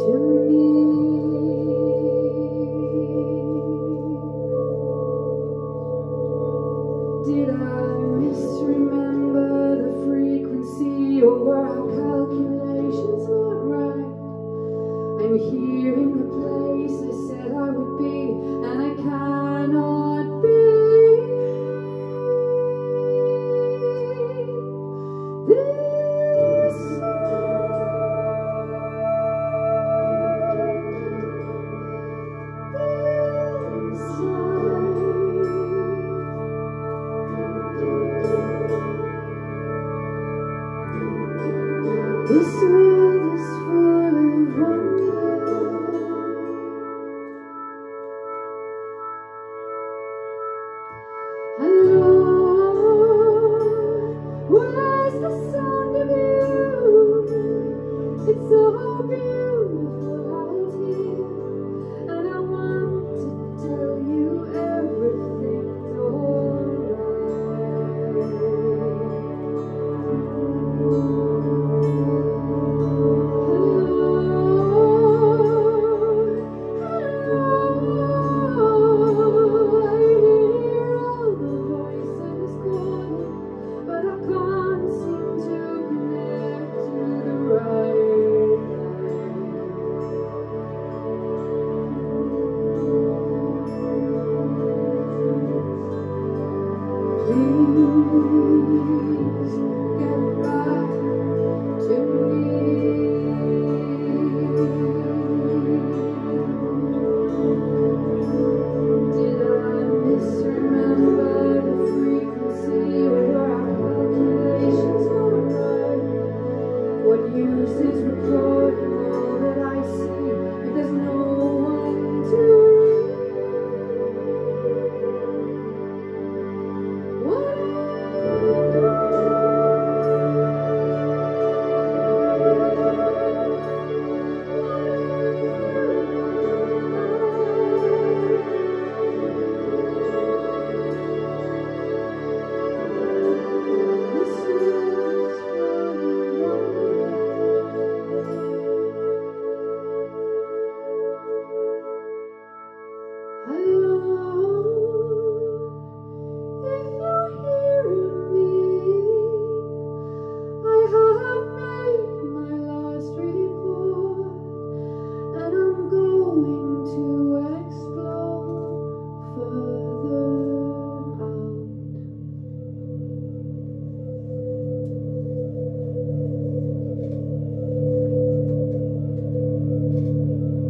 to me. Did I misremember the frequency, or were our calculations not right? I'm here in the place I said I would be, and I cannot be. This world is full of wonder. Hello, where's the sound of you? It's so beautiful out here, and I want to tell you everything's please get back to me. Did I misremember the frequency, or were our calculations not right? What use is recording all that I see if there's no one to read?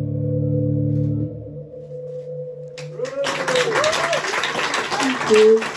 Thank you.